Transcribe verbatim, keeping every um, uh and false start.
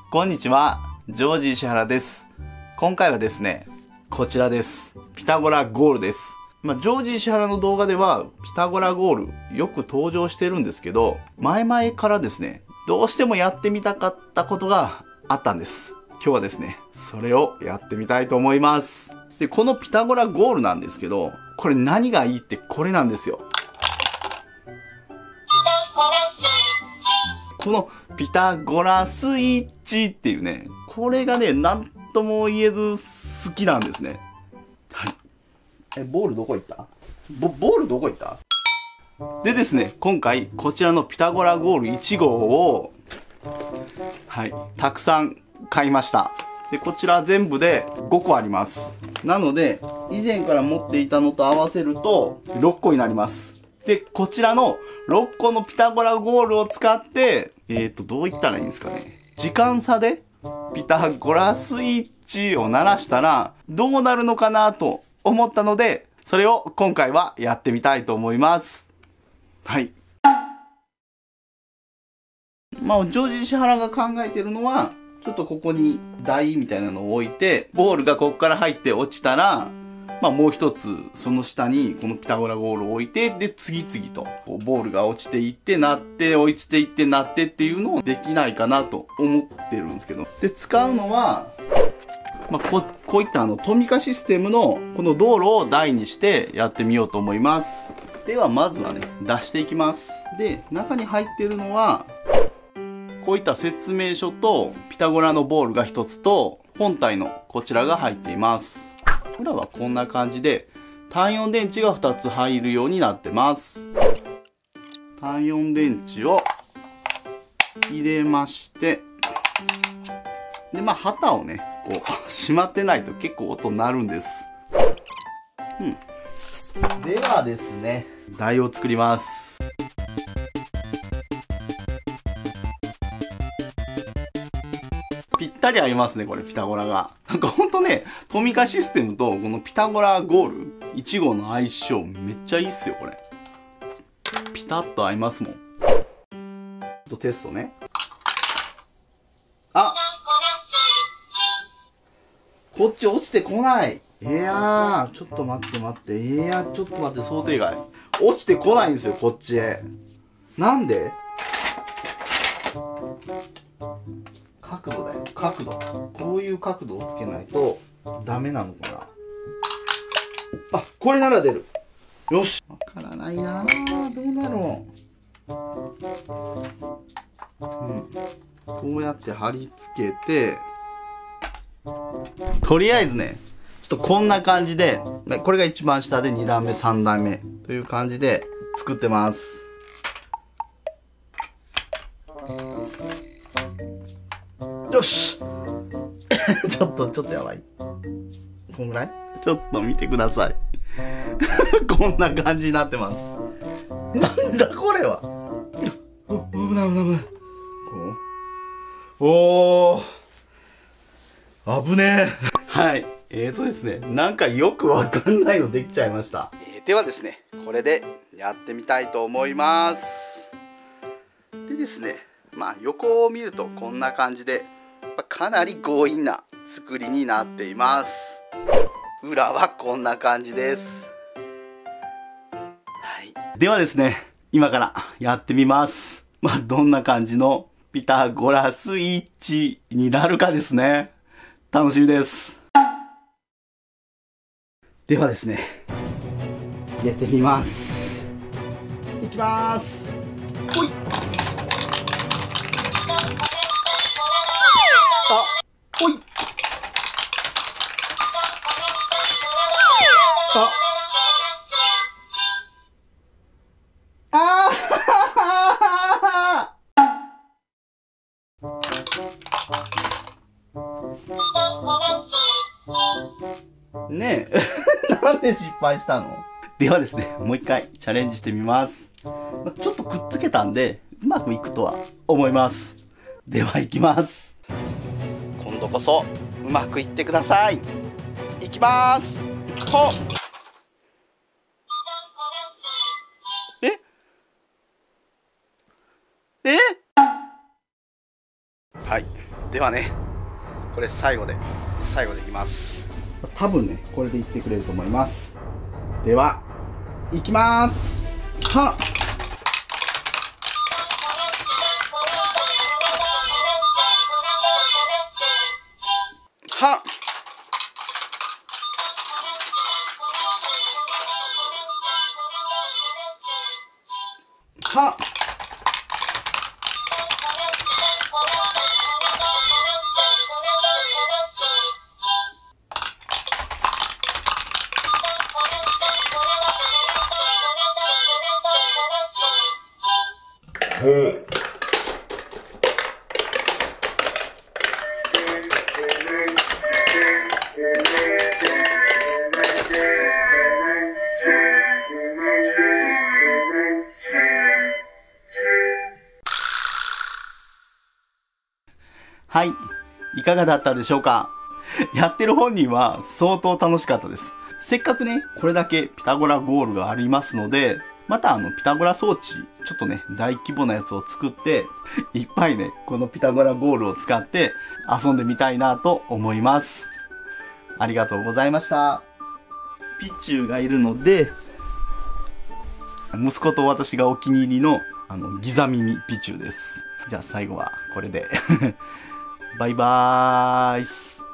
こんにちは、ジョージ石原です。今回はですね、こちらです。ピタゴラゴールです。まあ、ジョージ石原の動画では、ピタゴラゴールよく登場してるんですけど、前々からですね、どうしてもやってみたかったことがあったんです。今日はですね、それをやってみたいと思います。で、このピタゴラゴールなんですけど、これ何がいいってこれなんですよ。このピタゴラスイッチっていうね、これがね、なんとも言えず好きなんですね。はい。え、ボールどこ行った？ボ、ボールどこ行った？でですね、今回こちらのピタゴラゴールいち号を、はい、たくさん買いました。で、こちら全部でごこあります。なので、以前から持っていたのと合わせるとろっこになります。で、こちらのろっこのピタゴラゴールを使って、えーと、どう言ったらいいんですかね。時間差でピタゴラスイッチを鳴らしたらどうなるのかなと思ったので、それを今回はやってみたいと思います。はい。まあ、ジョージ石原が考えてるのは、ちょっとここに台みたいなのを置いて、ボールがここから入って落ちたら、まあもう一つ、その下にこのピタゴラゴールを置いて、で、次々とこうボールが落ちていって、なって、落ちていって、なってっていうのをできないかなと思ってるんですけど。で、使うのは、まあこう、こういったあの、トミカシステムのこの道路を台にしてやってみようと思います。では、まずはね、出していきます。で、中に入っているのは、こういった説明書とピタゴラのボールが一つと本体のこちらが入っています。裏はこんな感じで単よん電池がふたつ入るようになってます。単よん電池を入れまして、でまあ旗をねこうしまってないと結構音鳴るんです。うん。ではですね、台を作ります。ぴったり合いますね、これ、ピタゴラが。なんかほんとね、トミカシステムとこのピタゴラゴールいち号の相性めっちゃいいっすよ、これ。ピタッと合いますもん。ちょっとテストね。あ！こっち落ちてこない。いやー、ちょっと待って待って。いやー、ちょっと待って、想定外。落ちてこないんですよ、こっちへ。なんで？角度だよ、角度。こういう角度をつけないとダメなのかな。あ、これなら出る。よし。わからないなぁ。どうだろう。うん。こうやって貼り付けて、とりあえずね、ちょっとこんな感じで、これが一番下でに段目、さん段目という感じで作ってます。よしちょっと、ちょっとやばい。こんぐらい？ちょっと見てください。こんな感じになってます。なんだこれは。危ない危ない危ない。おー。危ねえ。はい。えーとですね、なんかよくわかんないのできちゃいました。えー、ではですね、これでやってみたいと思います。でですね、まあ横を見るとこんな感じで、かなり強引な作りになっています。裏はこんな感じです。はい。ではですね、今からやってみます。まあ、どんな感じのピタゴラスイッチになるかですね。楽しみです。ではですね、入れてみます。いきます。ほい。あ、ほい。あ。あーねえ。なんで失敗したの？ではですね、もう一回チャレンジしてみます。ちょっとくっつけたんで、うまくいくとは思います。では行きます。今度こそうまくいってください。いきまーす。ほっ。え？え？はい。 ではね、これ最後で最後でいきます。多分ねこれでいってくれると思います。ではいきます。はっはっはっはい、いかがだったでしょうか。やってる本人は相当楽しかったです。せっかくね、これだけピタゴラゴールがありますので、またあのピタゴラ装置、ちょっとね、大規模なやつを作って、いっぱいね、このピタゴラゴールを使って遊んでみたいなと思います。ありがとうございました。ピチューがいるので、息子と私がお気に入りの、あの、ギザ耳ピチューです。じゃあ最後はこれで。バイバーイ。